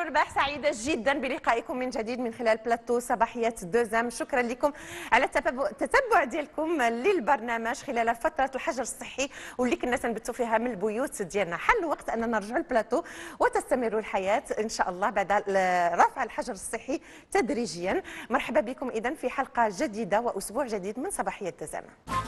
سمير رباح سعيدة جدا بلقائكم من جديد من خلال بلاتو صباحيات دوزام. شكرا لكم على التتبع ديالكم للبرنامج خلال فترة الحجر الصحي واللي كنا تنبتوا فيها من البيوت ديالنا. حل الوقت أننا نرجعوا البلاتو وتستمر الحياة إن شاء الله بعد رفع الحجر الصحي تدريجيا. مرحبا بكم إذن في حلقة جديدة وأسبوع جديد من صباحيات دوزام.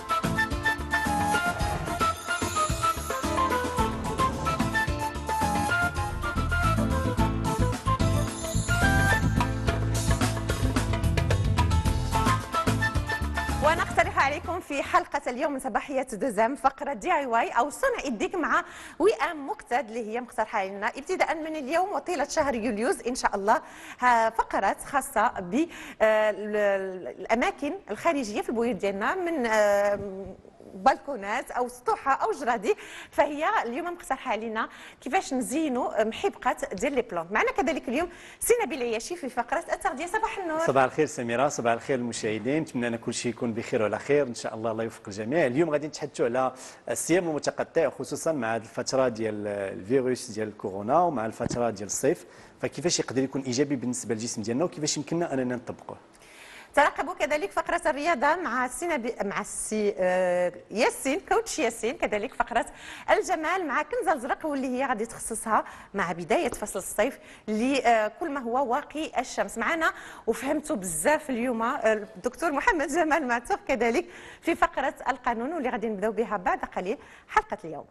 ونقترح عليكم في حلقة اليوم من صباحيات دوزام فقرة DIY أو صنع يديك مع وئام مقتد اللي هي مقترحة لنا ابتداء من اليوم وطيلة شهر يوليوز إن شاء الله. فقرات خاصة بالأماكن الخارجية في البيوت ديالنا من بالكونات او سطوحه او جرادي، فهي اليوم مقترحه علينا كيفاش نزينوا محبقات ديال لي بلونط. معنا كذلك اليوم سي نبيل العياشي في فقره التغذيه. صباح النور. صباح الخير سميره، صباح الخير المشاهدين، نتمنى ان كل شيء يكون بخير وعلى خير ان شاء الله. الله يوفق الجميع. اليوم غادي نتحدثوا على الصيام المتقطع خصوصا مع الفتره ديال الفيروس ديال الكورونا ومع الفتره ديال الصيف، فكيفاش يقدر يكون ايجابي بالنسبه للجسم ديالنا وكيفاش يمكننا اننا نطبقوه. ترقبوا كذلك فقرة الرياضة مع السي ياسين كوتش ياسين، كذلك فقرة الجمال مع كنزة الزرق واللي هي غادي تخصصها مع بداية فصل الصيف لكل ما هو واقي الشمس. معنا وفهمتوا بزاف اليوم الدكتور محمد جمال معتوق كذلك في فقرة القانون واللي غادي نبداو بها بعد قليل حلقة اليوم.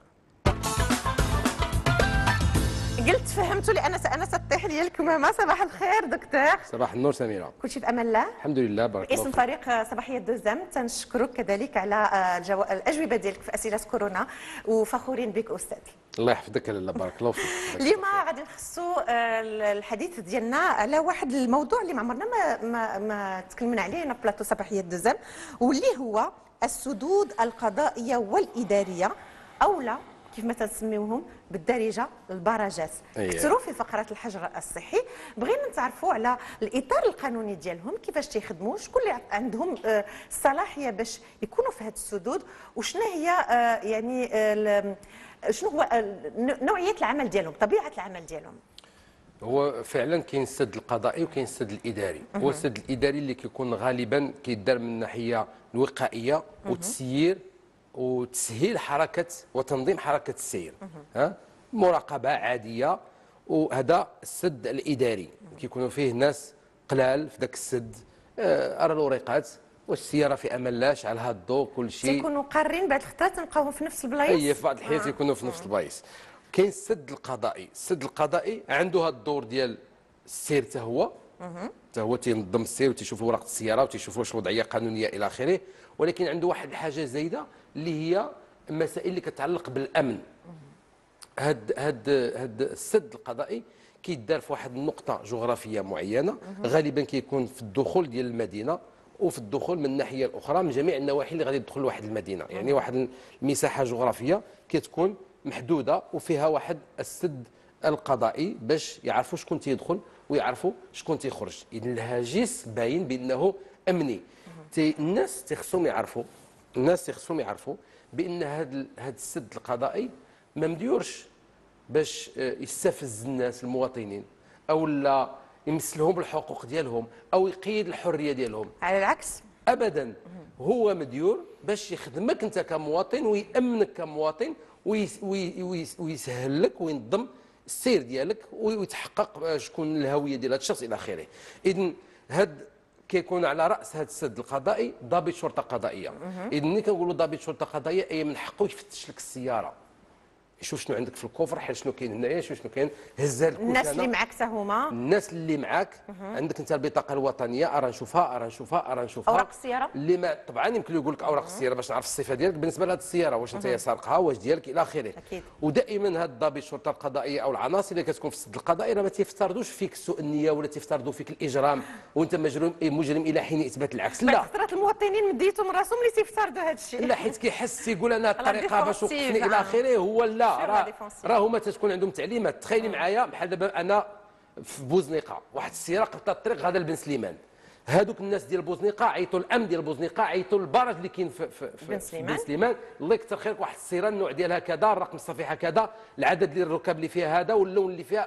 قلت فهمتوا لأن سأنسى التحلية الكمامة. صباح الخير دكتور. صباح النور سميرة. كل شيء في أمان الله. الحمد لله بارك الله اسم فيك. فريق صباحية دوزام تنشكرك كذلك على الأجوبة ديالك في أسئلة كورونا وفخورين بك أستاذ. الله يحفظك لاله بارك الله فيك. اليوم غادي نخصوا الحديث ديالنا على واحد الموضوع اللي ما عمرنا ما تكلمنا عليه هنا في بلاطو صباحية دوزام، واللي هو السدود القضائية والإدارية أولى كيف ما تسميوهم بالدارجه البراجات. كثروا في فقره الحجر الصحي. بغينا نتعرفوا على الاطار القانوني ديالهم، كيفاش تيخدموا، شكون اللي عندهم الصلاحيه باش يكونوا في هذه السدود، وشنو هي يعني شنو هو نوعيه العمل ديالهم، طبيعه العمل ديالهم. هو فعلا كاين السد القضائي وكاين السد الاداري. هو السد الاداري اللي كيكون غالبا كيدار من الناحيه الوقائيه وتسيير وتسهيل حركه وتنظيم حركه السير، مراقبه عاديه. وهذا السد الاداري كيكونوا فيه ناس قلال في ذاك السد، ارى الوريقات والسياره في امان الله، شعلها الضوء كل شيء. تيكونوا قارين بعض الخطرات تلقاوهم في نفس البلايص. اي في بعض الحيات يكونوا في نفس البلايص. كاين السد القضائي. السد القضائي عنده هذا الدور ديال السير حتى هو تينظم السير وتيشوف ورقه السياره وتيشوف واش الوضعيه قانونيه الى اخره، ولكن عنده واحد الحاجه زايده اللي هي المسائل اللي كتعلق بالامن. هاد السد القضائي كيدار في واحد النقطه جغرافيه معينه، غالبا كيكون في الدخول ديال المدينه وفي الدخول من الناحيه الاخرى من جميع النواحي اللي غادي تدخل لواحد المدينه، يعني واحد المساحه جغرافيه كتكون محدوده وفيها واحد السد القضائي باش يعرفوا شكون تيدخل ويعرفوا شكون تيخرج. اذا الهاجس باين بانه امني. الناس تيخصهم يعرفوا بان هذا السد القضائي ما مديورش باش يستفز الناس المواطنين او لا يمسلهم بالحقوق ديالهم او يقيد الحريه ديالهم. على العكس ابدا، هو مديور باش يخدمك انت كمواطن ويامنك كمواطن ويسهل لك وينظم السير ديالك ويتحقق شكون الهويه ديال هذا الشخص الى اخره. اذا كيكون على راس هذا السد القضائي ضابط شرطه قضائيه. اذا ملي كنقولوا ضابط شرطه قضائيه اي من حقه يفتش لك السياره، يشوف شنو عندك في الكوفر، حيت شنو كاين هنايا، شنو كاين، هزها لك. الناس اللي معك حتى هما، الناس اللي معك عندك انت البطاقه الوطنيه، ارى نشوفها اوراق السياره اللي ما طبعا يمكن يقول لك اوراق السياره باش نعرف الصفه ديالك بالنسبه لهذه السياره، واش انت سارقها، واش ديالك الى اخره. ودائما هاد ضابط الشرطه القضائيه او العناصر اللي كتكون في السد القضائي راه ما تيفترضوش فيك سوء النيه ولا تيفترضوا فيك الاجرام وانت مجرم الى حين اثبات العكس. لا، خطرات المواطنين مديتهم راسهم اللي تيفترضوا هذا الشيء. لا، حيت كيحس يقول انا الطريقه باش وقفني الى اخره. هو لا، راه هما تتكون عندهم تعليمات. تخيلي معايا بحال دابا انا في بوزنيقه واحد السياره قطعت الطريق غادا لبن سليمان، هذوك الناس ديال بوزنيقه عيطوا الامن ديال بوزنيقه، عيطوا للبرج اللي كاين في بن سليمان، الله يكثر خيرك واحد السياره النوع ديالها كذا، الرقم الصفيحه كذا، العدد ديال الركاب اللي فيها هذا واللون اللي فيها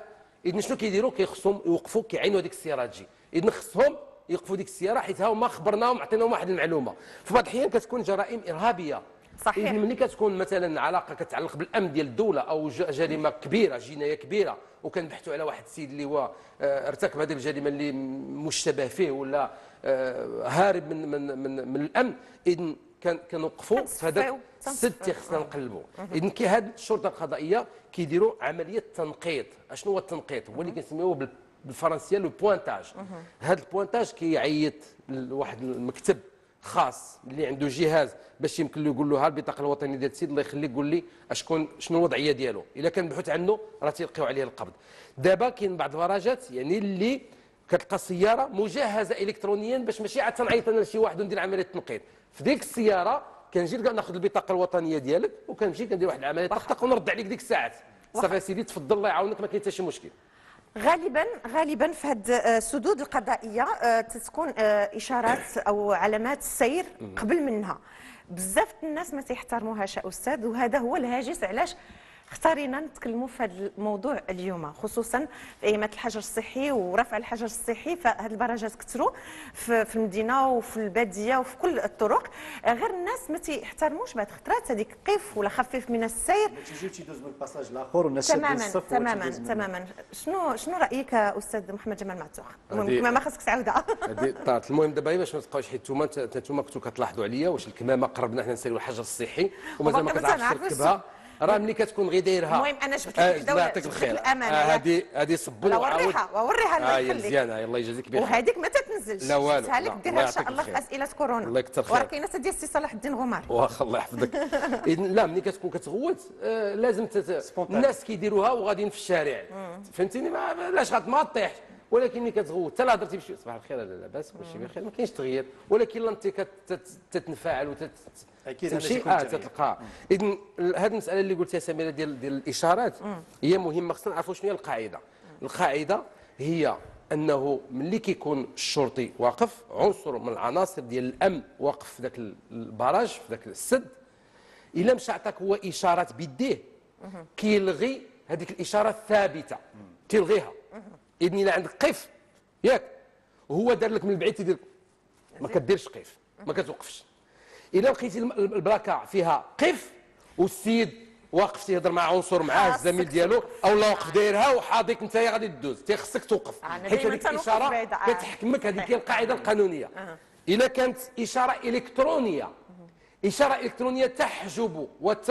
اذا شنو كيديروا؟ كيخصهم يوقفوا، كيعينوا هذيك السياره تجي، اذا خصهم يوقفوا ديك السياره حيت ها هما خبرناهم عطيناهم واحد المعلومه. في بعض الاحيان كتكون جرائم ارهابيه، صحيح. إذن ملي كتكون مثلا علاقه كتعلق بالامن ديال الدوله او جريمه كبيره، جنايه كبيره، وكنبحثوا على واحد السيد اللي هو ارتكب هذه الجريمه اللي مشتبه فيه ولا هارب من الامن، اذن كنوقفوا في هذاك السد خصنا نقلبوا. اذن هذه الشرطه القضائيه كيديروا عمليه تنقيط. اشنو هو التنقيط؟ هو اللي كنسميوه بالفرنسيه لو بوينتاج. هذا البوينتاج كيعيط لواحد المكتب خاص اللي عنده جهاز باش يمكن له يقول له ها البطاقه الوطنيه ديال السيد، الله يخليك قول لي شنو الوضعيه ديالو. الا كان بحث عنه راه تيلقيو عليه القبض. دابا كاين بعض البراجات يعني اللي كتلقى السياره مجهزه الكترونيا باش ماشي عاد تنعيط انا لشي واحد وندير عمليه تنقيط. في ديك السياره كنجي ناخذ البطاقه الوطنيه ديالك وكنمشي كندير واحد العمليه طق ونرد عليك ديك الساعات. صافي سيدي تفضل الله يعاونك، ما كاين حتى شي مشكل. غالبا في هذه السدود القضائيه تتكون اشارات او علامات السير قبل منها. بزاف الناس ما تيحترموهاش استاذ، وهذا هو الهاجس علاش اختارينا نتكلموا في هذا الموضوع اليوم، خصوصا في ايامات الحجر الصحي ورفع الحجر الصحي. فهاد البراجات كثروا في المدينه وفي الباديه وفي كل الطرق، غير الناس ما تيحترموش بعض الخطرات هذيك قف ولا خفف من السير. تيجيو تيدوز من الباساج الاخر والناس تماما. شنو رايك استاذ محمد جمال معتوق؟ ما خاصك تعاودها. هذه طارت. المهم دابا باش ما تبقاوش، حيت نتوما كنتوا كتلاحظوا عليا واش الكمامه قربنا حنا نساليو الحجر الصحي ومازال ما كتعرفش تركبها. راه ملي كتكون غير دايرها. المهم انا جبت لك كذا يعطيك الخير. هذه صبوا ووريها الله يخليك. مزيانه، الله يجازيك بخير. وهذيك ما تتنزلش، لا والو، جبتها لك ديرها ان شاء الله في اسئله كورونا. الله يكثر خير. وراه كاينه ديال السي صلاح الدين غمار. واخا الله يحفظك. اذن لا، ملي كتكون كتغوت لازم الناس كيديروها وغاديين في الشارع، فهمتيني؟ لاش ما طيحش. ولكن ملي كتغوت حتى لا هضرتي بشي صباح الخير لا لاباس كلشي بخير، ما كاينش تغيير، ولكن لا انت كتتفاعل تمشي تتلقى. اذن هذه المساله اللي قلتيها سميره ديال الاشارات هي مهمه، خصنا نعرفوا شنو هي القاعده. القاعده هي انه ملي كيكون الشرطي واقف، عنصر من العناصر ديال الامن واقف في ذاك البراج في ذاك السد، الا مشى عطاك هو اشارات بيديه كيلغي هذيك الاشاره الثابته، تلغيها. اذن الا عندك قف ياك وهو دار لك من البعيد تيدير، ما كديرش قف، ما كتوقفش. الا لقيتي البلاكه فيها قف والسيد واقف تيهضر مع عنصر معاه الزميل ديالو او لا واقف دايرها وحاضيك انت غادي تدوز، تيخصك توقف حيت هذيك الاشاره كتحكمك. هذيك هي القاعده القانونيه. الا كانت اشاره الكترونيه تحجب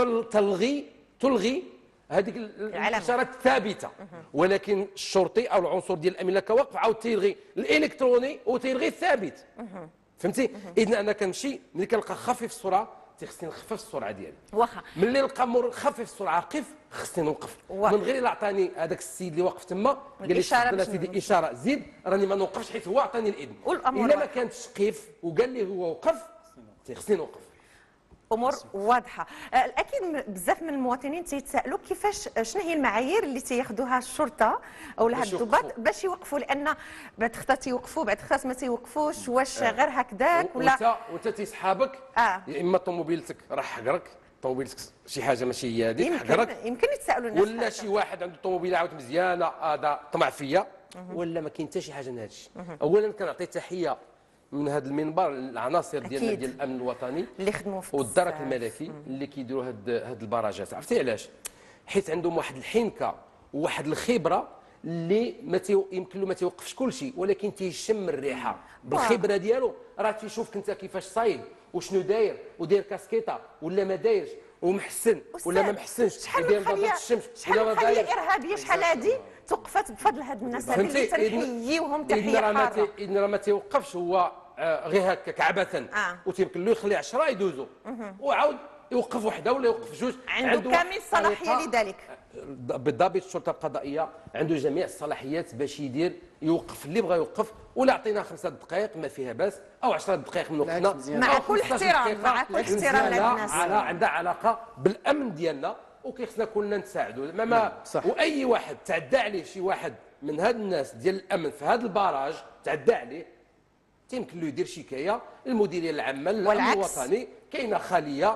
تلغي هذيك الاشارات الثابته، ولكن الشرطي او العنصر ديال الامن كواقف عاود تيلغي الالكتروني وتيلغي الثابت. فهمتي؟ اذا انا كنمشي ملي كنلقى خفيف السرعه خصني نخفف السرعه ديالي. واخا ملي نلقى خفف السرعه قف خصني نوقف. من غير الا عطاني هذاك السيد اللي واقف تما قال لي تفضل سيدي اشاره زيد، راني ما نوقفش حيت هو عطاني الاذن. الا ما كانتش قف وقال لي هو وقف خصني نوقف. امور واضحه. اكيد بزاف من المواطنين تيتسائلوا كيفاش شنو هي المعايير اللي تياخذوها الشرطه او الضباط باش يوقفوا، لان بعض الخطا تيوقفوا بعض الخطا ما تيوقفوش. واش غير هكذاك ولا وانت تيسحابك يا اما طوموبيلتك راه حقرك، طوموبيلتك شي حاجه ماشي هي هذيك حقرك، يمكن يتسائلوا الناس ولا شي واحد عنده طوموبيله عاود مزيانه هذا طمع فيا، ولا ما كاين حتى شي حاجه من هذا الشيء. اولا كنعطي تحيه من هذا المنبر العناصر ديالنا ديال الامن الوطني اللي خدموا في والدرك الملفي اللي كيديروا هاد البراجات. عرفتي علاش؟ حيت عندهم واحد الحنكه وواحد الخبره اللي يمكن له ما تيوقفش كل شيء، ولكن تيشم الريحه بالخبره ديالو. راه تيشوفك انت كيفاش صايد وشنو داير وداير كاسكيطه ولا ما دايرش ومحسن ولا ما محسنش، داير نظاره الشمس ولا ما دايرش. شحال ارهابيه شحال هادي توقفت بفضل هاد الناس هذه اللي تنحييوهم تحيه حاره. إذن راه ما تيوقفش هو غير هكاك عبثا وتيمكن له يخلي 10 يدوزوا وعاود يوقف وحده ولا يوقف جوج. عنده كامل الصلاحيه لذلك. بالضبط الشرطه القضائيه عنده جميع الصلاحيات باش يوقف اللي بغى يوقف، ولا عطينا 5 دقائق ما فيها باس او 10 دقائق من وقتنا مع كل احترام للناس. عندها علاقه بالامن ديالنا وكيخصنا كلنا نتساعدوا. واي واحد تعدى عليه شي واحد من هاد الناس ديال الامن في هذا البراج تعدى عليه يمكن له يدير شكايه للمديريه العامه للامن الوطني. كاينه خليه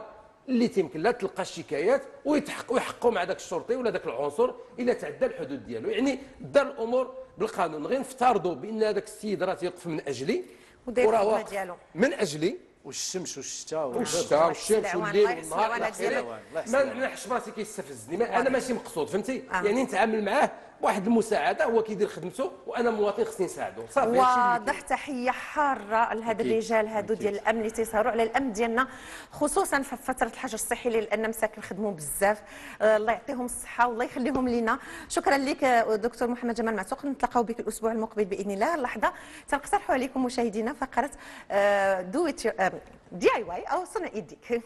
اللي تيمكن لا تلقى الشكايات ويحققوا مع ذاك الشرطي ولا ذاك العنصر الا تعدى الحدود ديالو. يعني دار الامور بالقانون. غير نفترضوا بان هذاك السيد راه تيوقف من اجلي وداير وراه الخدمه واقف ديالو من اجلي، والشمس والشتاء والشتاء والشمس والليل والنهار الى اخره، الله ما نحش براسي كيستفزني. انا ماشي مقصود، فهمتي؟ آه. يعني نتعامل معاه بواحد المساعده، هو كيدير خدمته وانا مواطن خصني نساعده، صافي. هادشي اللي واضح. تحيه حاره لهاد أكيد. الرجال هادو أكيد. ديال الامن اللي تيسهروا على الامن ديالنا، خصوصا في فتره الحجر الصحي لان مساكن خدموا بزاف. الله يعطيهم الصحه والله يخليهم لينا. شكرا لك دكتور محمد جمال معتوق. نتلاقاو بك الاسبوع المقبل باذن الله. اللحظه تنقترحوا عليكم مشاهدينا فقره دي اي واي او صنع يديك.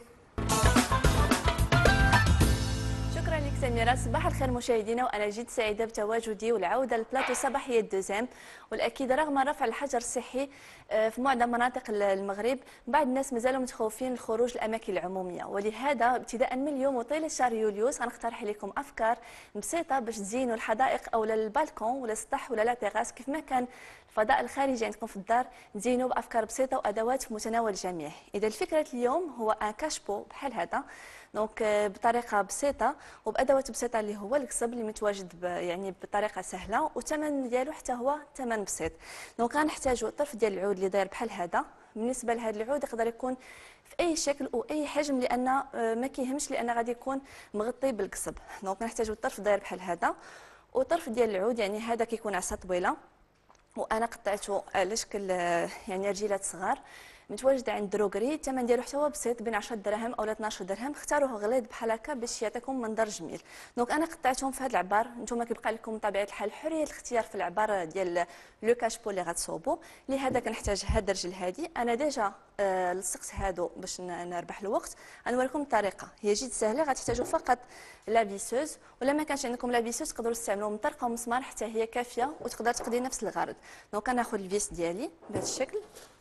شكرا لك سميرة. صباح الخير مشاهدينا، وانا جد سعيده بتواجدي والعوده لبلاطو صباحيه الدوزام. والاكيد رغم رفع الحجر الصحي في معظم مناطق المغرب، بعض الناس مازالوا متخوفين الخروج للاماكن العموميه، ولهذا ابتداء من اليوم وطيله شهر يوليو سنقترح لكم افكار بسيطه باش تزينوا الحدائق او البالكون ولا السطح ولا لا تيغاس، كيف ما كان الفضاء الخارجي عندكم في الدار، تزينوا بافكار بسيطه وادوات في متناول الجميع. اذا الفكره اليوم هو ان كاشبو بحال هذا، دونك بطريقه بسيطه وبادوات بسيطه اللي هو القصب اللي متواجد يعني بطريقه سهله، والثمن ديالو حتى هو ثمن بسيط. دونك غنحتاجوا طرف ديال العود اللي داير بحال هذا. بالنسبه لهذا العود يقدر يكون في اي شكل واي حجم، لان ما كيهمش، لان غادي يكون مغطي بالقصب. دونك نحتاجوا الطرف داير بحال هذا، وطرف ديال العود يعني هذا كيكون عصا طويله، وانا قطعته على شكل يعني رجيلات صغار. متواجده عند دروغري، الثمن ديالو حتى هو بسيط بين 10 دراهم او 12 درهم. اختاروه غليظ بحال هكا باش يعطيكم منظر جميل. دونك انا قطعتهم في هذا العبار. نتوما كيبقى لكم بطبيعه الحال حريه الاختيار في العبار ديال لو كاشبو اللي غتصوبوا. لهذا كنحتاج هاد الرجل هادي. انا ديجا لصقت هادو باش نربح الوقت. غنوريكم الطريقه، هي جد سهله. غتحتاجوا فقط لا فيسوز، ولا ما كانش عندكم لا فيسوز تقدروا تستعملوا مطرقه ومسمار حتى هي كافيه وتقدر تقضي نفس الغرض. دونك كناخذ الفيس ديالي بهذا الشكل،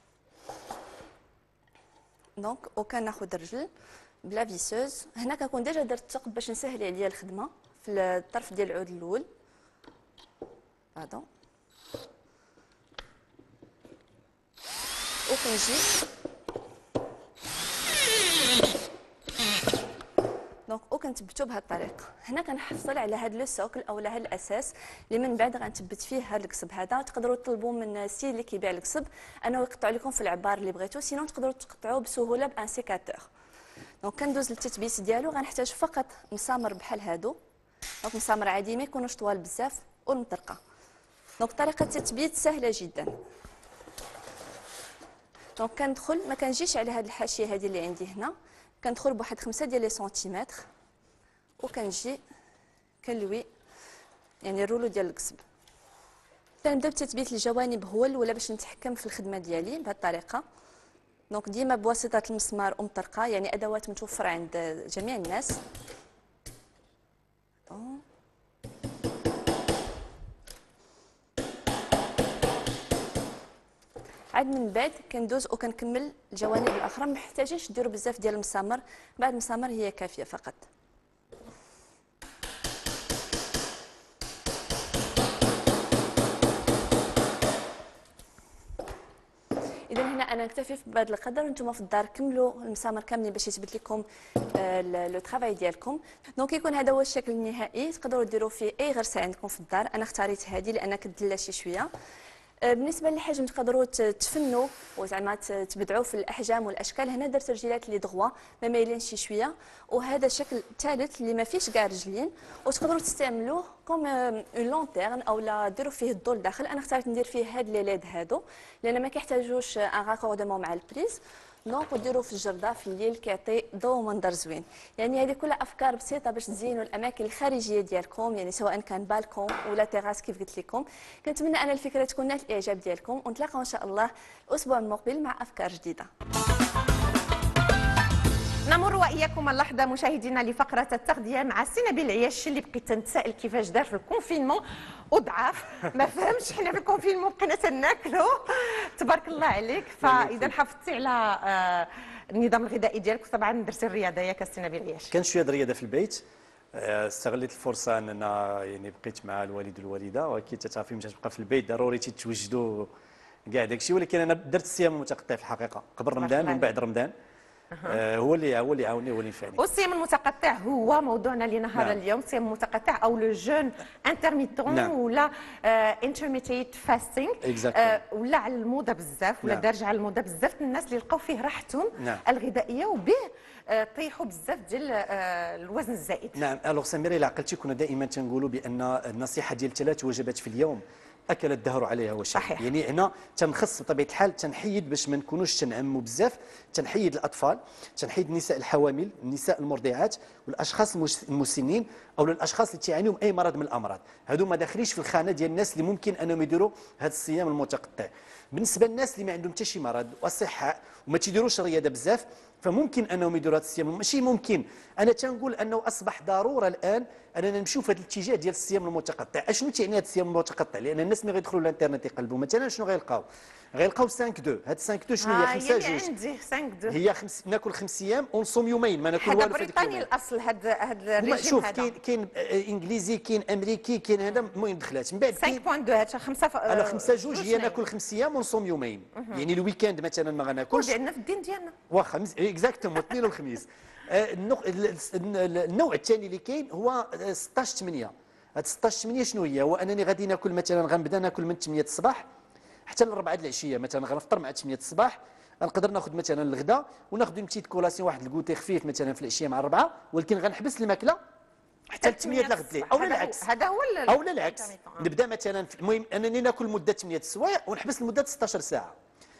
دونك وكناخذ الرجل بلا فيسوز. هنا كنكون ديجا درت الثقب باش نسهل عليا الخدمه في الطرف ديال العود الاول. هذا وكنجي دونك وكنثبتو بهذه الطريقه. هنا كنحصل على هذا لو سوكل او هذا الاساس اللي من بعد غنثبت فيه هذا القصب هذا. تقدروا تطلبوا من السيد اللي كيبيع القصب انه يقطع لكم في العبار اللي بغيتو، سينو تقدروا تقطعوه بسهوله بان سيكاتور. دونك كندوز للتثبيت ديالو. غنحتاج فقط مسامر بحال هادو، دونك مسامر عادي ما يكونوش طوال بزاف، والمطرقه. دونك طريقه التثبيت سهله جدا. دونك كندخل، ما كنجيش على هذه الحاشيه هذه اللي عندي هنا، كندخل بواحد 5 ديال لي سنتيمتر وكنجي كنلوي يعني الرولو ديال القصب. كنبدا بتثبيت الجوانب هو الاولى باش نتحكم في الخدمه ديالي بهذه الطريقه. دونك ديما بواسطه المسمار ومطرقه، يعني ادوات متوفره عند جميع الناس. عاد من بعد كندوز وكنكمل الجوانب الاخرى. ما محتاجينش ديروا بزاف ديال المسامر، بعد المسامر هي كافيه فقط. اذا هنا انا نكتفي بهذا القدر. نتوما في الدار كملوا المسامر كاملين باش يثبت لكم لو ترافاي ديالكم. دونك يكون هذا هو الشكل النهائي. تقدروا ديروا فيه اي غرسه عندكم في الدار. انا اختاريت هذه لان كتدلى شي شويه. بالنسبه للحجم تقدروا تفنوا وزعما تبدعوا في الاحجام والاشكال. هنا درت رجيلات لي دغوا ما مايلين شي شويه، وهذا الشكل الثالث اللي ما فيش كاع رجلين، وتقدروا تستعملوه كوم اون لونتيرن او لا ديروا فيه الضوء لداخل. انا اختاريت ندير فيه هاد لي ليد هادو لان ما كيحتاجوش ان راكوردمون مع البريز. دونك وديروا في الجرده في الليل كيعطي ضوء ومنظر زوين. يعني هذه كلها افكار بسيطه باش تزينوا الاماكن الخارجيه ديالكم، يعني سواء كان بالكون ولا تيراس كيف قلت لكم. كنتمنى ان الفكره تكون نالت الاعجاب ديالكم، ونتلاقاو ان شاء الله الاسبوع المقبل مع افكار جديده. نمر واياكم اللحظه مشاهدينا لفقره التغذيه مع سي نبيل عياش اللي بقيت تنتسائل كيفاش دار في الكونفينمون وضعاف. ما فهمش حنا في الكونفينمون بقينا تناكلوا. تبارك الله عليك. فاذا حافظتي على النظام الغذائي ديالك طبعا درتي الرياضه ياك سي نبيل عياش. كان شويه الرياضه في البيت. استغليت الفرصه اننا يعني بقيت مع الوالد والوالده، واكيد تعرفي ملي تبقى في البيت ضروري تتوجدوا كاع داكشي. ولكن انا درت الصيام المتقطع في الحقيقه قبل رمضان ومن بعد رمضان. هو اللي يعاوني هو اللي ينفعني. والصيام المتقطع هو موضوعنا لنهار نعم. اليوم، الصيام المتقطع او لو جون انترميتون نعم. ولا انترميتيت فاستينغ، Exactement. ولا على الموضه بزاف ولا نعم. دارجه على الموضه بزاف الناس اللي لقاو فيه راحتهم نعم. الغذائيه وبه طيحوا بزاف ديال الوزن الزائد. نعم. الوغ سميره الا عقلتي كنا دائما تنقولوا بان النصيحه ديال 3 وجبات في اليوم اكل الدهر عليها وشاء. صحيح. يعني هنا تنخص بطبيعه الحال تنحيد باش ما نكونوش تنعموا بزاف، تنحيد الاطفال، تنحيد النساء الحوامل، النساء المرضعات والاشخاص المسنين او الاشخاص اللي تعانيهم اي مرض من الامراض. هادو ما داخليش في الخانه ديال الناس اللي ممكن انهم يديروا هذا الصيام المتقطع. بالنسبه للناس اللي ما عندهم حتى شي مرض واصحاء وما تيديروش الرياضه بزاف فممكن انهم يديروا هذا الصيام. ماشي ممكن، انا تنقول انه اصبح ضروره الان اننا نمشيو في هذا الاتجاه ديال الصيام المتقطع. اشنو تعني هذا الصيام المتقطع؟ لان الناس ملي غيدخلوا للانترنت يقلبوا مثلا شنو غيلقاو؟ غيلقاو 5 2. هاد 5 2 شنو هي؟ 5 يعني جوج. عندي 5 2 هي ناكل 5 ايام ونصوم يومين، ما ناكل هذا والو في هذيك بريطاني اليومين. الاصل، هذا هما الريجيم شوف هذا كاين انجليزي، كاين امريكي، كاين هذا المهم دخلات من بعد 5.2 هذا 5 على 5 جوج هي ناكل 5 ايام ونصوم يومين. يعني الويكاند مثلا ما غناكلش عندنا في الدين ديالنا واخا اكزاكتومون الاثنين والخميس. النوع الثاني اللي كاين هو 16 8. هاد 16 8 شنو هي؟ هو انني غادي ناكل مثلا غنبدا ناكل من 8 الصباح حتى ل 4 العشيه، مثلا غنفطر مع 8 الصباح، نقدر ناخذ مثلا الغداء وناخذ اون بتيت كولاسيون واحد الكوتي خفيف مثلا في العشيه مع 4، ولكن غنحبس الماكله حتى ل 8 د الغد او العكس. هذا هو او العكس نبدا مثلا المهم انني ناكل مده 8 السوايع ونحبس لمده 16 ساعه.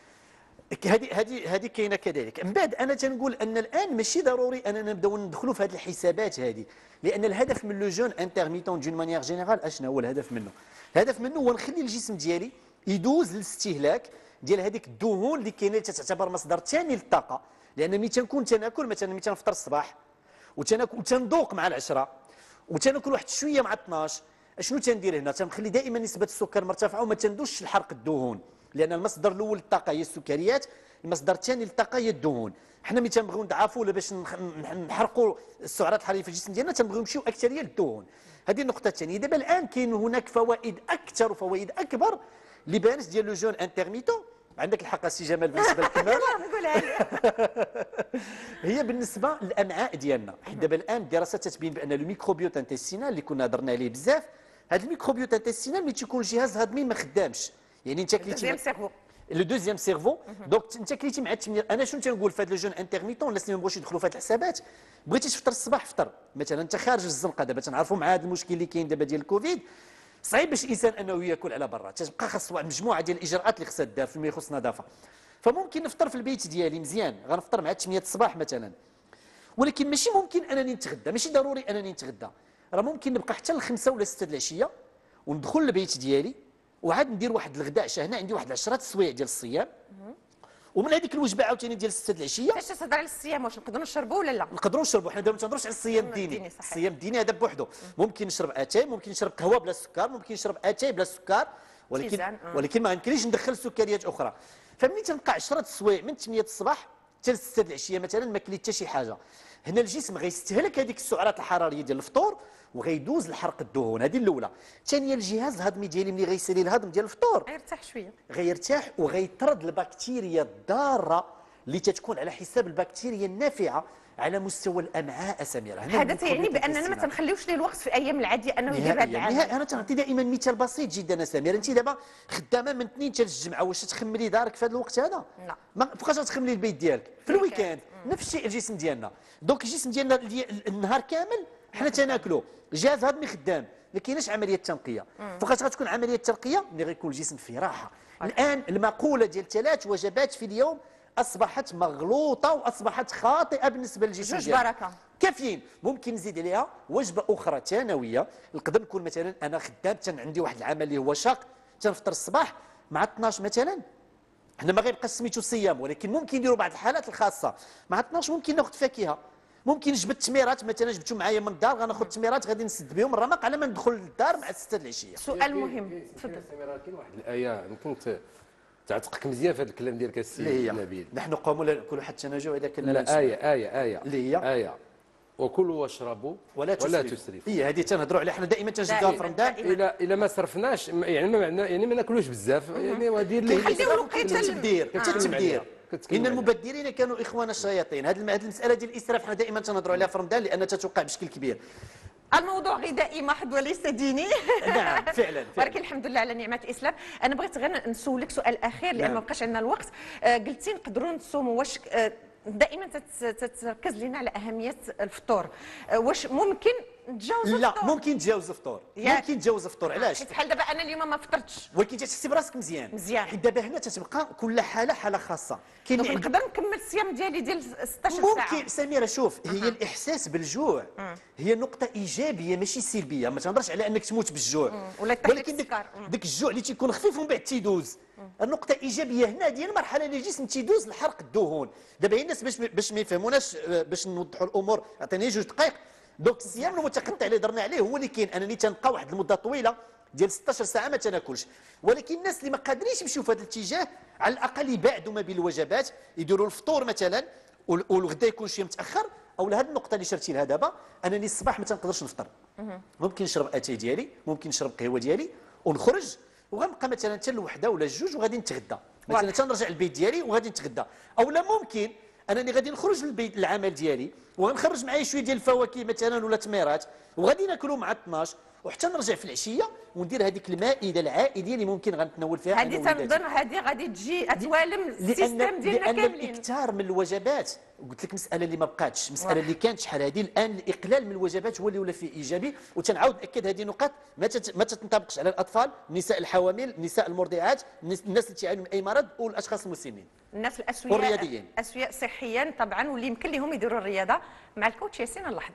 هذه كاينه كذلك. من بعد انا تنقول ان الان ماشي ضروري اننا نبداو ندخلوا في هذه الحسابات هذه، لان الهدف من لو جون انترميتون دون مانيير جينيرال اشنا هو الهدف منه؟ الهدف منه هو نخلي الجسم ديالي يدوز للاستهلاك ديال هذيك الدهون اللي كاينه تعتبر مصدر ثاني للطاقه. لان ملي تنكون تناكل مثلا ملي تنفطر الصباح وتناكل وتنذوق مع العشره وتناكل واحد شويه مع 12، اشنو تندير هنا؟ تنخلي دائما نسبه السكر مرتفعه وما تندوش لحرق الدهون، لان المصدر الاول للطاقه هي السكريات، المصدر الثاني للطاقه هي الدهون. حنا ملي تنبغيو نضعفوا ولا باش نحرقوا السعرات الحراريه في الجسم ديالنا تنبغيو نمشيو اكثريه للدهون. هذه النقطه الثانيه. دابا الان كاين هناك فوائد اكثر وفوائد اكبر اللي بانت ديال لو جون انترميتون. عندك الحق السي جمال بالنسبه للكمال نقولها لك هي بالنسبه للامعاء ديالنا. حيت دابا الان الدراسات تتبين بان لو ميكروبيوت انتستينال اللي كنا هضرنا عليه بزاف، هذا الميكروبيوت انتستينال ملي تيكون الجهاز الهضمي ما خدامش، يعني انت كليتي لو دوزيام سيرفو. دونك انت كليتي مع 8. انا شنو تنقول في هذا لو جون انترميتون الناس اللي ما بغاوش يدخلوا في هذه الحسابات، بغيتي تفطر الصباح فطر مثلا انت خارج الزنقه. دابا تنعرفوا مع هذا المشكل اللي كاين دابا ديال الكوفيد صعيب باش الانسان انه ياكل على برا، تبقى خاص واحد المجموعه ديال الاجراءات اللي خصها دار فيما يخص النظافه. فممكن نفطر في البيت ديالي مزيان، غنفطر مع 8 الصباح مثلا، ولكن ماشي ممكن انني نتغدى، ماشي ضروري انني نتغدى. راه ممكن نبقى حتى ل5 ولا 6 العشيه وندخل للبيت ديالي وعاد ندير واحد الغداء عشاء. هنا عندي واحد 10 سوايع ديال الصيام، ومن هذيك الوجبه عاوتاني ديال 6 العشيه باش تهضر على الصيام واش نقدروا نشربوا ولا لا؟ نقدروا نشربوا. حنا دابا ما تنهضروش على الصيام الديني. الصيام الديني هذا بوحدو. ممكن نشرب اتاي، ممكن نشرب قهوه بلا سكر، ممكن نشرب اتاي بلا سكر، ولكن ما يمكنليش ندخل سكريات اخرى. فملي تنبقى 10 سوايع من 8 الصباح حتى ل 6 العشيه مثلا ما كليت حتى شي حاجه، هنا الجسم غيستهلك هذيك السعرات الحراريه ديال الفطور وغيدوز لحرق الدهون. هذه الاولى. الثانيه الجهاز الهضمي ديالي ملي غيسالي الهضم ديال الفطور غيرتاح شويه، غيرتاح وغيطرد البكتيريا الضاره اللي تتكون على حساب البكتيريا النافعه على مستوى الامعاء. سميره هذا تعني باننا ما تنخليوش ليه الوقت في الايام العاديه انه يدير هذا العمل. انا تنعطي دائما مثال بسيط جدا سميره. انت دابا خدامه من اثنين حتى الجمعه، واش تخملي دارك في هذا الوقت هذا؟ لا. ما بقاش تخملي البيت ديالك في الويكاند. نفس الشيء الجسم ديالنا. دونك الجسم ديالنا النهار كامل حنا تناكلوا، الجهاز هضمي خدام، ما كايناش عمليه تنقيه. فوقاش غتكون عمليه تنقيه؟ ملي غيكون الجسم في راحه. الان المقوله ديال 3 وجبات في اليوم اصبحت مغلوطه واصبحت خاطئه بالنسبه للجسم جوج ديالنا. بركه كافيين. ممكن نزيد عليها وجبه اخرى ثانويه. نقدر نكون مثلا انا خدام عندي واحد العمل اللي هو شاق، تنفطر الصباح مع 12 مثلا. حنا ما غيبقاش سميتو صيام، ولكن ممكن نديروا بعض الحالات الخاصه مع 12 ممكن ناخذ فاكهه، ممكن نجبد التميرات مثلا جبتهم معايا من الدار، غناخذ التميرات غادي نسد بهم الرمق على ما ندخل للدار مع 6 العشيه. سؤال مهم تفضل. كاين واحد الايه يمكن تعتقك مزيان في هذا الكلام ديالك السي نبيل. نحن قوم كل واحد تناجوا اذا كان لا آية اللي هي آية وكلوا واشربوا ولا تسرفوا. هي هذه تنهضروا عليها حنا دائما تنشدوها في رمضان. الا ما صرفناش يعني ما ناكلوش بزاف يعني ودير ليه خليو له التبذير كتكلم ان عليها. المبذرين كانوا اخوان الشياطين. هذه المساله ديال الاسراف حنا دائما تنهضروا عليها في رمضان لان تتوقع بشكل كبير. الموضوع غذائي محض وليس ديني. نعم فعلا ولكن الحمد لله على نعمه الاسلام. انا بغيت غير نسولك سؤال اخير لان نعم. ما بقاش عندنا الوقت. قلتي نقدروا نصوموا، واش دائما تتركز لنا على اهميه الفطور، واش ممكن نتجاوز لا الفطور؟ ممكن تجاوز الفطور، ياك. ممكن تجاوز الفطور. علاش؟ حيت بحال دابا انا اليوم ما فطرتش، ولكن تحسي براسك مزيان مزيان. حيت دابا هنا تتبقى كل حاله خاصه. كاين دونك اللي نقدر نكمل الصيام ديالي ديال 16 ساعه. ممكن سميره شوف، هي الاحساس بالجوع هي نقطه ايجابيه ماشي سلبيه. ما تنهضرش على انك تموت بالجوع، ولا يطيح لك ولكن السكر. داك الجوع اللي تيكون خفيف ومن بعد تيدوز. النقطه ايجابيه هنا ديال المرحله اللي الجسم تيدوز لحرق الدهون. دابا هي الناس باش ما يفهموناش، باش نوضحوا الامور، عطيني 2 دقائق. دونك الصيام المتقطع اللي درنا عليه هو اللي كاين انني تنبقى واحد المده طويله ديال 16 ساعه ما تناكلش. ولكن الناس اللي ما قادرينش يمشيو في هذا الاتجاه على الاقل يبعدوا ما بين الوجبات، يديروا الفطور مثلا والغدا يكون شويه متاخر. او لهذه النقطه اللي شرتي لها دابا، انني الصباح ما تنقدرش نفطر، ممكن نشرب اتاي ديالي، ممكن نشرب قهوه ديالي ونخرج وغنبقى مثلا حتى الوحده ولا الجوج وغادي نتغدى، مثلا تنرجع للبيت ديالي وغادي نتغدى. او لا ممكن انني غادي نخرج للبيت العمل ديالي وغنخرج معايا شويه ديال الفواكه مثلا ولا تميرات وغادي ناكلوا مع 12 وحتى نرجع في العشيه وندير هذيك المائده العائليه اللي ممكن غنتناول فيها هذه أنا ووليداتي. تنظن هذه غادي تجي اتوالم السيستم ديالنا لان كاملين. الاكثار من الوجبات، قلت لك مساله اللي ما بقاتش، مساله اللي كانت شحال هذه الان الاقلال من الوجبات هو اللي ولا فيه ايجابي. وتنعاود ناكد هذه النقاط ما تنطبقش على الاطفال، النساء الحوامل، النساء المرضعات، الناس اللي تعانوا من اي مرض والاشخاص المسنين الناس الاسوياء والرياضيين. اسوياء صحيا طبعا، واللي يمكن لهم يديروا الرياضه. مع الكوتش ياسين اللحظه.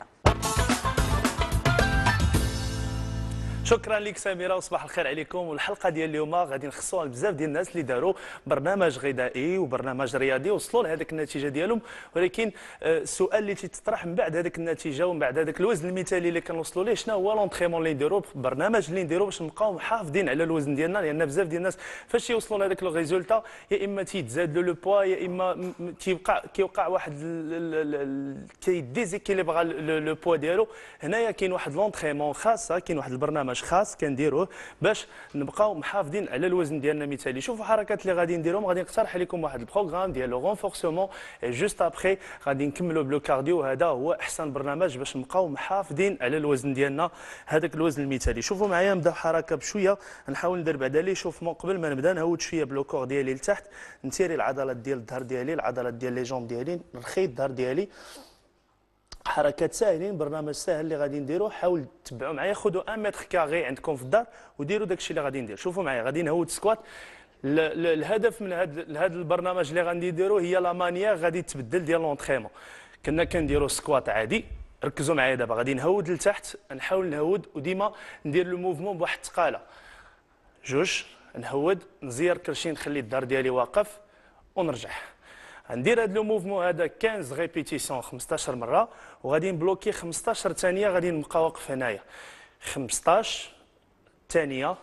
شكرا لك سميره وصباح الخير عليكم. والحلقه ديال اليوم غادي نخصوها لبزاف ديال الناس اللي داروا برنامج غذائي وبرنامج رياضي وصلوا لهذيك النتيجه ديالهم. ولكن السؤال اللي تيطرح من بعد هذيك النتيجه ومن بعد هذاك الوزن المثالي اللي كنوصلوا ليه، شنو هو لونطريمون اللي نديروا، البرنامج اللي نديروا باش نبقاو محافظين على الوزن ديالنا. لان بزاف ديال الناس فاش يوصلوا لهذاك لو ريزولتا يا اما تيتزاد لو بوا يا اما كيوقع واحد كيديزيكيليبغا لو بوا ديالو. هنايا كاين واحد لونطريمون خاصه، كاين واحد البرنامج خاص كنديروه باش نبقاو محافظين على الوزن ديالنا مثالي. شوفوا حركات اللي غادي نديرهم. غادي نقترح لكم واحد البروغرام ديال لو رونفورسمون جوست ابخي غادي نكملوا بلو كارديو. هذا هو احسن برنامج باش نبقاو محافظين على الوزن ديالنا، هذاك الوزن المثالي. شوفوا معايا نبدا حركه بشويه، نحاول ندير بعدا لي شوفمون قبل ما نبدا. نهود شويه بلو كور ديالي لتحت، نتيري العضلات ديال الظهر ديالي، العضلات ديال لي جون ديالي، نرخي الظهر ديالي. حركات ساهلين، برنامج ساهل اللي غادي نديروه. حاولوا تتبعوا معايا، خذوا 1 متر كاري عندكم في الدار وديروا داكشي اللي غادي ندير. شوفوا معايا غادي نهود سكوات. الهدف من هذا البرنامج اللي غادي نديرو هي لا مانيير غادي تبدل ديال لونطريمون. كنا كنديروا سكوات عادي، ركزوا معايا دابا غادي نهود لتحت، نحاول نهود وديما ندير لو موفمون بواحد الثقاله. جوج، نهود نزير كرشي، نخلي الظهر ديالي واقف ونرجع. غندير هذا لو موفمون هذا 15 ريبيتيسيون 15 مره، وغادي نبلوكي 15 ثانيه. غادي نبقى واقف هنايا 15 ثانيه،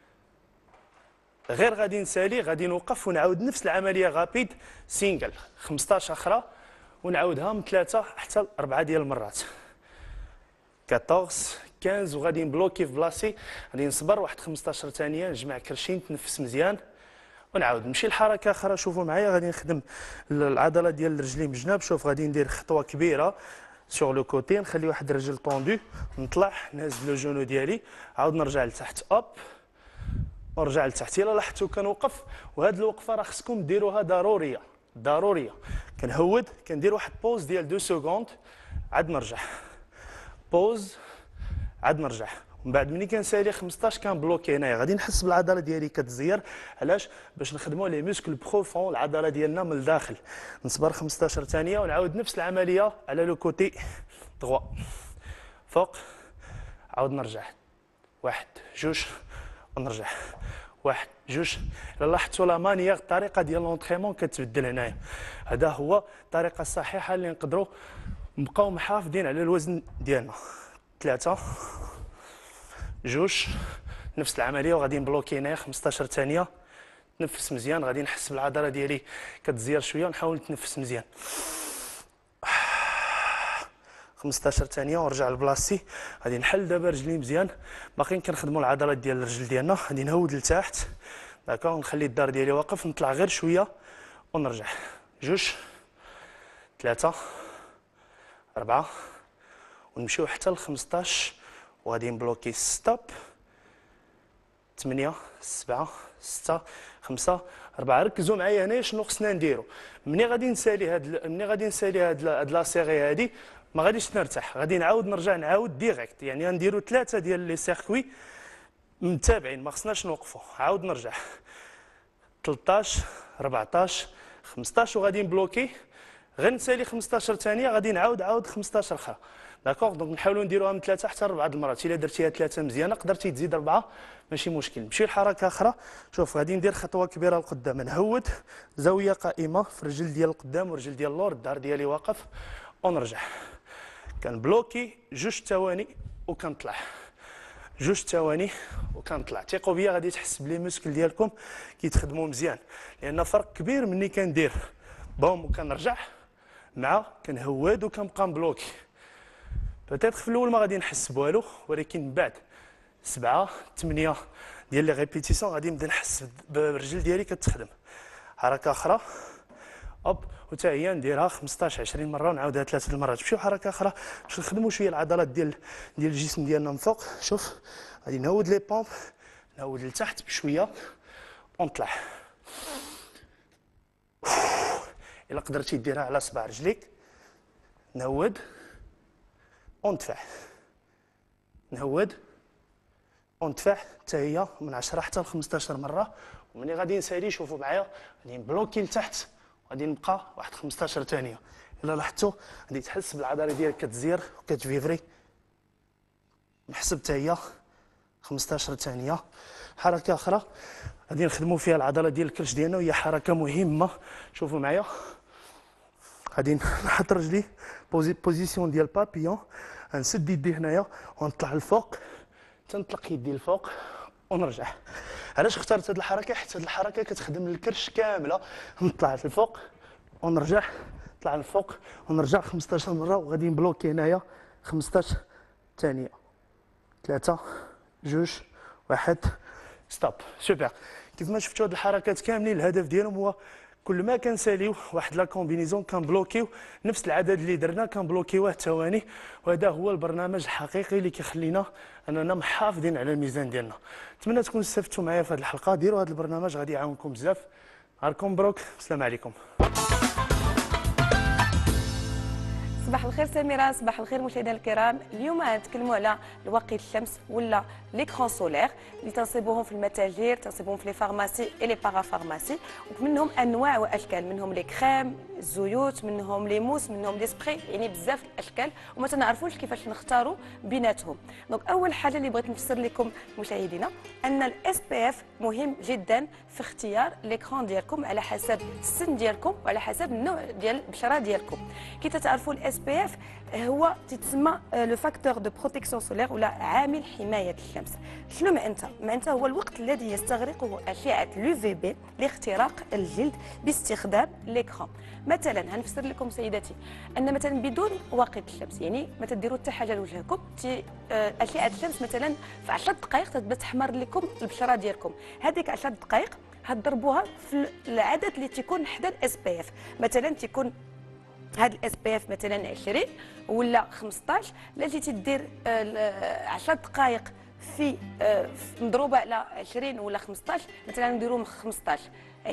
غير غادي نسالي، غادي نوقف ونعاود نفس العمليه غابيد سينجل 15 اخرى ونعاودها من 3 حتى 4 ديال المرات. 14 15 وغادي نبلوكي في بلاصي. غادي نصبر واحد 15 ثانيه، نجمع كرشي، نتنفس مزيان ونعاود نمشي لحركه اخرى. شوفوا معايا غادي نخدم العضله ديال الرجلين بجناب. شوف غادي ندير خطوه كبيره سور لو كوتي، نخلي واحد الرجل طوندو، نطلع نهز لو جونو ديالي، عاود نرجع لتحت اوب ونرجع لتحت. الا لاحظتوا كنوقف، وهاد الوقفه راه خصكم ديروها ضروريه ضروريه. كنهود كندير واحد بوز ديال 2 سكوند، عاد نرجع بوز، عاد نرجع. ومن بعد ملي كنسالي 15 كنبلوكي هنايا. غادي نحس بالعضله ديالي كتزير. علاش؟ باش نخدموا لي موسكل بروفون، العضله ديالنا من الداخل. نصبر 15 ثانيه ونعاود نفس العمليه على لو كوتي دغوا فوق، عاود نرجع 1 2 ونرجع 1 2. الا لاحظتوا لا مانيير، الطريقه ديال لونطريمون كتبدل هنايا. هذا هو الطريقه الصحيحه اللي نقدروا نبقاو محافظين على الوزن ديالنا. 3 2 نفس العمليه، وغادي نبلوكي هنايا 15 ثانيه. نتنفس مزيان، غادي نحس بالعضله ديالي كتزير شويه، ونحاول نتنفس مزيان. 15 ثانيه ونرجع لبلاصتي. غادي نحل دابا رجلي مزيان، باقيين كنخدموا العضلات ديال الرجل ديالنا. غادي نهود لتحت، داكوغ، نخلي الدار ديالي واقف، نطلع غير شويه ونرجع. جوج 3 4 ونمشيو حتى ل 15 وغادي نبلوكي ستوب 8 7 6 5 4. ركزوا معايا هنا شنو خصنا نديرو. ملي غادي نسالي هاد لا سيري هادي ما غاديش نرتاح، غادي نرجع نعاود ديريكت، يعني غنديرو 3 ديال لي سيركوي متابعين، ما خصناش نوقفوا. عاود نرجع 13 14 15 وغادي نبلوكي، غنسالي 15 ثانيه غادي عاود 15 اخرى. داكوغ، دونك نحاولوا نديروها من 3 حتى 4 د المرات. الا درتيها 3 مزيانه، قدرتي تزيد 4 ماشي مشكل. نمشي لحركه اخرى. شوف غادي ندير خطوه كبيره لقدام، نهود زاويه قائمه في الرجل ديال القدام والرجل ديال اللور، الظهر ديالي واقف ونرجع. كنبلوكي 2 ثواني وكنطلع، 2 ثواني وكنطلع. ثقوا بيا غادي تحس بلي مسكل ديالكم كيتخدموا مزيان، لان فرق كبير مني كندير بوم وكنرجع مع كنهود وكنبقى مبلوكي. بتاتر في الاول ما غادي نحس بوالو، ولكن من بعد 7 8 ديال لي ريبيتيسيون غادي نبدا نحس بالرجل ديالي كتخدم. حركه اخرى اوب، وتا هي نديرها 15 20 مره ونعاودها 3 المرات. نمشيو حركه اخرى باش نخدموا شويه العضلات ديال الجسم ديالنا من فوق. شوف غادي نهود لي بومب، نهود لتحت بشويه ونطلع. الا قدرتي ديرها على صباع رجليك، نهود وندفع، نهود وندفع حتى هي من 10 حتى ل 15 مره. ومني غادي نسالي شوفوا معايا غادي نبلوكي لتحت، غادي نبقى واحد 15 ثانيه. الا لاحظتوا غادي تحس بالعضله ديالك كتزير وكتفيفري. نحسب حتى هي 15 ثانيه. حركه اخرى غادي نخدموا فيها العضله ديال الكرش ديالنا، وهي حركه مهمه. شوفوا معايا غادي نحط رجلي بوزيسيون ديال بابيون، نسد يدي هنايا ونطلع الفوق، تنطلق يدي الفوق ونرجع. علاش اخترت هذه الحركه؟ حيت هذه الحركه كتخدم الكرش كامله. نطلع الفوق ونرجع، نطلع الفوق ونرجع 15 مره، وغادي نبلوكي هنايا 15 ثانيه. 3 2 1 ستوب. سوبر. كيف ما شفتوا هاد الحركات كاملين الهدف ديالهم هو كل ما كنساليو واحد لا كومبينيزون كنبلوكيو نفس العدد اللي درنا كنبلوكيوه الثواني. وهذا هو البرنامج الحقيقي اللي كيخلينا اننا محافظين على الميزان ديالنا. نتمنى تكونوا استفدتوا معايا في هذه الحلقه. ديروا هذا البرنامج غادي يعاونكم بزاف. نهاركم مبروك، السلام عليكم. صباح الخير سميرة، صباح الخير مشاهدينا الكرام. اليوم غنتكلموا على الواقي الشمس ولا ليكرون سولير اللي تنصيبوهم في المتاجر، تنصيبوهم في لي فارماسي اي لي بارافارماسي، ومنهم انواع واشكال، منهم لي كريم، الزيوت، منهم لي موس، منهم لي سبراي، يعني بزاف الاشكال وما تنعرفوش كيفاش نختاروا بيناتهم. دونك اول حاجه اللي بغيت نفسر لكم مشاهدينا ان الاس بي اف مهم جدا في اختيار ليكرون ديالكم على حسب السن ديالكم وعلى حسب النوع ديال البشره ديالكم. كي تتعرفوا الاس بي اف هو تسمى لو فاكتور دو بروتيكسيون سولير ولا عامل حمايه الشمس. شنو معناتها هو الوقت الذي يستغرقه اشعه اليو في بي لاختراق الجلد باستخدام ليكرون. مثلا هنفسر لكم سيداتي ان مثلا بدون واقي الشمس، يعني ما تديروا حتى حاجه لوجهكم، اشعه الشمس مثلا في 10 دقائق تبدا تحمر لكم البشره ديالكم. هذيك 10 دقائق هتضربوها في العدد اللي تيكون حدا الاس بي اف. مثلا تيكون هاد الاس بي اف مثلا 20 ولا 15، لا جيتي دير 10 دقائق في مضروبه على 20 ولا 15، مثلا نديرو 15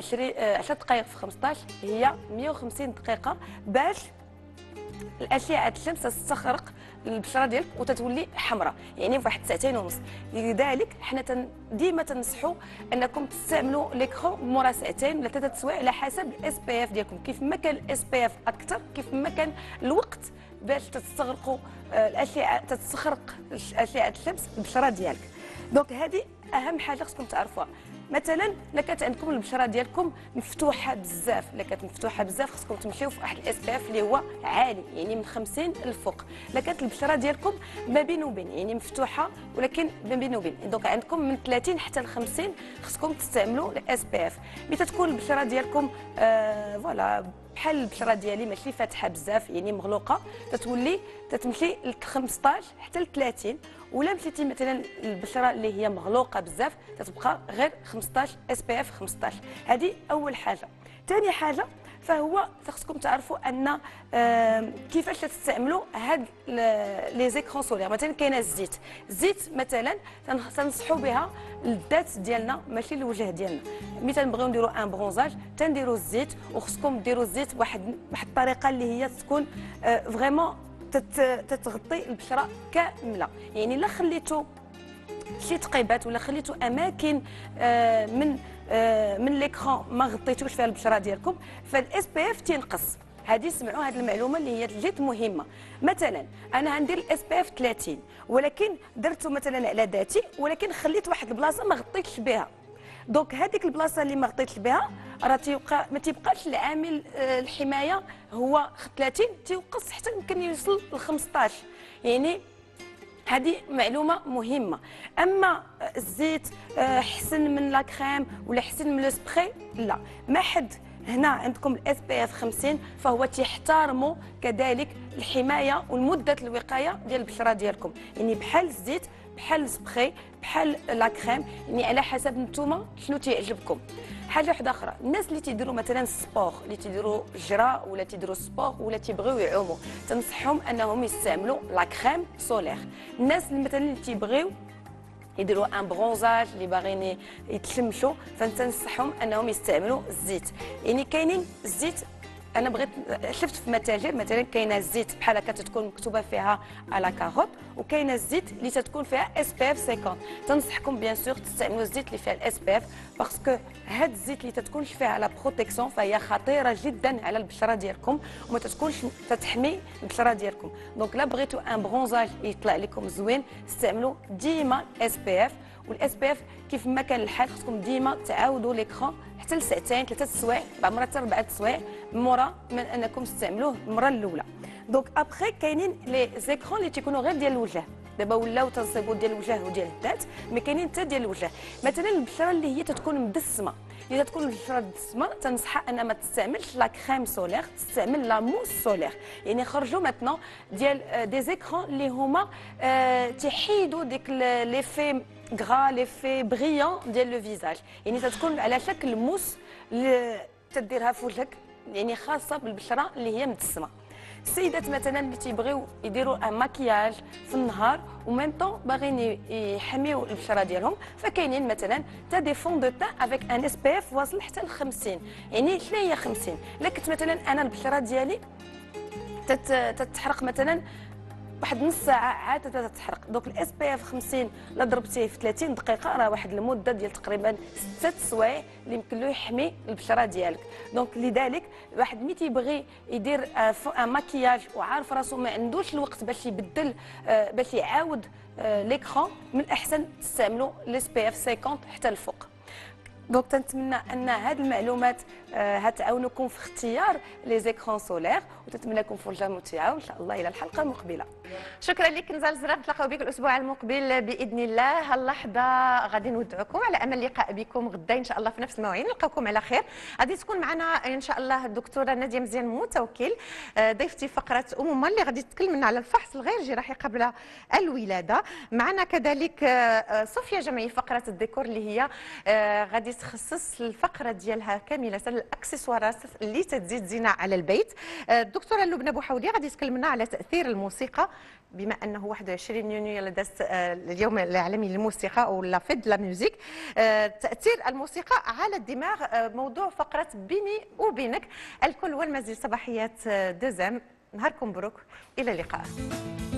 10 دقائق في 15 هي 150 دقيقه باش الاشعه الشمس تستخرق البشره ديالك وتتولي حمراء، يعني في واحد 2 ساعتين ونص. لذلك حنا ديما تنصحوا انكم تستعملوا ليكرون مورا 2 ساعتين ولا 3 سوايع على حسب الاس بي اف ديالكم. كيف ما كان الاس بي اف اكثر كيف ما كان الوقت باش تستغرقوا الاشعه تستخرق اشعه الشمس البشره ديالك. دونك هذه اهم حاجه خصكم تعرفوها. مثلا الا كانت عندكم البشره ديالكم مفتوحه بزاف، الا كانت مفتوحه بزاف خصكم تمشيو في واحد الاس بي اف اللي هو عالي، يعني من 50 الفوق. الا كانت البشره ديالكم ما بين وبين، يعني مفتوحه ولكن ما بين وبين، دونك عندكم من 30 حتى ل 50 خصكم تستعملوا الاس بي اف. ملي تتكون البشره ديالكم فوالا بحال البشره ديالي ماشي فاتحه بزاف، يعني مغلوقه، تتمشي ل 15 حتى ل 30. ولا مشيتي مثلا البشره اللي هي مغلوقه بزاف تتبقى غير 15 اس بي اف 15. هذه اول حاجه. ثاني حاجه فهو خصكم تعرفوا ان كيفاش تستعملوا هاد لي زيكرون سولير. مثلا كاينه الزيت مثلا تنصحوا بها الذات ديالنا ماشي الوجه ديالنا. ملي تنبغيو نديروا ان برونزاج تنديروا الزيت، وخصكم ديروا الزيت بواحد الطريقه اللي هي تكون فريمون تتغطي البشره كامله. يعني لا خليتوا شي تقيبات ولا خليتوا اماكن من ليكرون ما غطيتوش فيها البشره ديالكم، فالاس بي اف تينقص. هذه سمعوا هذه المعلومه اللي هي جد مهمه. مثلا انا غندير الاس بي اف 30 ولكن درته مثلا على ذاتي، ولكن خليت واحد البلاصه ما غطيتش بها. دونك هذيك البلاصه اللي ما غطيتش بها راه ما تيبقاش العامل الحمايه هو 30، تيوقص حتى يمكن يوصل ل 15. يعني هذه معلومه مهمه. اما الزيت حسن من لا كريم ولا حسن من لو سبراي، لا، ما حد هنا عندكم الاس بي اف 50 فهو تيحترموا كذلك الحمايه والمده الوقايه ديال البشره ديالكم. يعني بحال الزيت بحال السبراي بحال لا كريم، يعني على حسب نتوما شنو تيعجبكم. حاجه واحده اخرى، الناس اللي تيديروا مثلا السبور، اللي تيديروا الجرا ولا تيديروا السبور ولا تيبغيو يعوموا، تنصحهم انهم يستعملوا لا كريم سولير. الناس اللي مثلا اللي تيبغيو يديروا ان برونزاج اللي باغيين يتشمشوا، فننصحهم انهم يستعملوا الزيت. يعني كاينين الزيت، انا بغيت شفت في متاجر مثلا كاينه الزيت بحال هكا تتكون مكتوبه فيها على كاروت، وكاينه الزيت اللي تتكون فيها اس بي اف 50. تنصحكم بيان سور تستعملوا الزيت اللي فيها الاس بي اف، باسكو هاد الزيت اللي تتكونش فيها لا بروتيكسيون فهي خطيره جدا على البشره ديالكم وما تتكونش تتحمي البشره ديالكم. دونك لا بغيتوا ان برونزاج يطلع لكم زوين استعملوا ديما اس بي اف. والاس بي اف كيف ما كان الحال خصكم ديما تعاودوا ليكرون حتى لساعتين 3 سوايع، بعض المرات حتى 4 سوايع مورا من انكم تستعملوه المره الاولى. دونك ابخي كاينين لي زيكرون اللي تيكونوا غير ديال الوجه، دابا ولاو تنصيبوا ديال الوجه وديال الذات، مي كاينين حتى ديال الوجه. مثلا البشره اللي هي تتكون مدسمه، اذا تكون البشره مدسمه تنصحها انها ما تستعملش لا كريم سولير، تستعمل لا موس سولير. يعني خرجوا مثلا ديال دي زيكرون اللي هما تحيدوا ديك ليفي غرا ليفي بريون ديال لو فيزاج، يعني تتكون على شكل موس اللي تديرها في وجهك، يعني خاصه بالبشره اللي هي مدسمه. السيدات مثلا اللي تيبغيو يديروا ان ماكياج في النهار وميم طون باغيين يحميو البشره ديالهم، فكاينين مثلا تا دي فون دو تان افيك ان اس بي اف واصل حتى ل 50. يعني شنو هي 50؟ الا كنت مثلا انا البشره ديالي تتحرق مثلا واحد نص ساعه عاد تتحرق، دونك الاس بي اف 50 لا ضربتيه في 30 دقيقه راه واحد المده ديال تقريبا 6 سوايع اللي يمكن له يحمي البشره ديالك. دونك لذلك واحد ملي تيبغي يدير ان ماكياج وعارف راسو ما عندوش الوقت باش يبدل باش يعاود ليكرون، من الاحسن تستعملوا الاس بي اف 50 حتى الفوق. دونك تنتمنى ان هذه المعلومات هتعاونكم في اختيار لي زيكرون سولير، وتتمنى لكم فرجه ممتعه وان شاء الله الى الحلقه المقبله. شكرا لك نزال زرار، نتلاقاو بك الاسبوع المقبل باذن الله. هاللحظه غادي نودعكم على امل اللقاء بكم غدا ان شاء الله في نفس الموعد، نلقاوكم على خير. غادي تكون معنا ان شاء الله الدكتوره ناديه مزيان متوكل، ضيفتي فقره امومه اللي غادي تتكلم لنا على الفحص الغير جراحي قبل الولاده. معنا كذلك صوفيا جمعي فقره الديكور اللي هي غادي تخصص الفقره ديالها كامله الاكسسوارات اللي تزيد زينه على البيت. الدكتوره لبنى بوحودي غادي تكلمنا على تاثير الموسيقى، بما انه 21 يونيو لدى اليوم العالمي للموسيقى او لا فيد لا ميوزيك، تاثير الموسيقى على الدماغ، موضوع فقره بيني وبينك. الكل والمزيد صباحيات دوزام، نهاركم مبروك، الى اللقاء.